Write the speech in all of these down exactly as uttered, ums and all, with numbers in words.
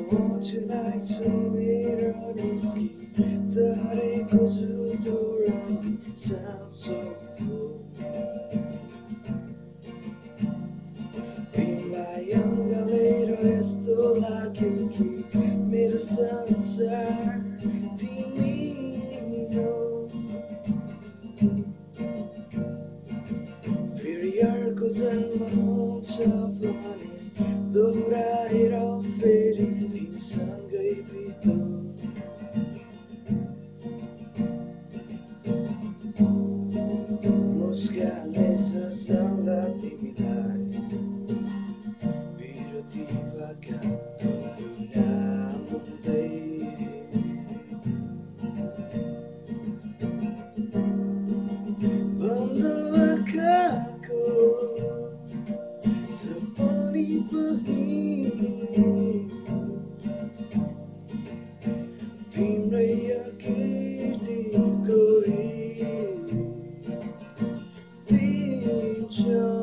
Mochilai choएर निस्की तरेको झुटो रङ साँचो हो तिमीलाई अँगालेर यस्तो लाग्यो कि मेरो संसार तिमी हो फेरि अर्को जन्म हुन्छ भने दोहोऱ्याएर फेरि तिमीसँगै बितौ मुस्कानले सजाउँला तिमीलाई बिरतिवाका नामुदै बन्द आँखाको सपनी पनि तिम्रै आकृति कोरिदिन्छ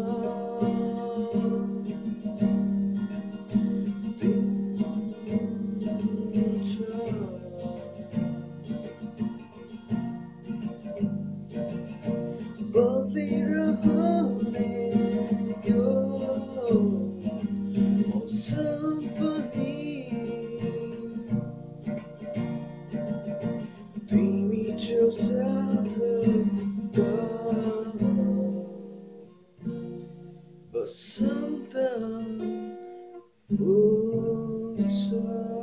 बदलिरहने यो मौसम पनि तिमी छेउ साथ बसन्त हुन्छ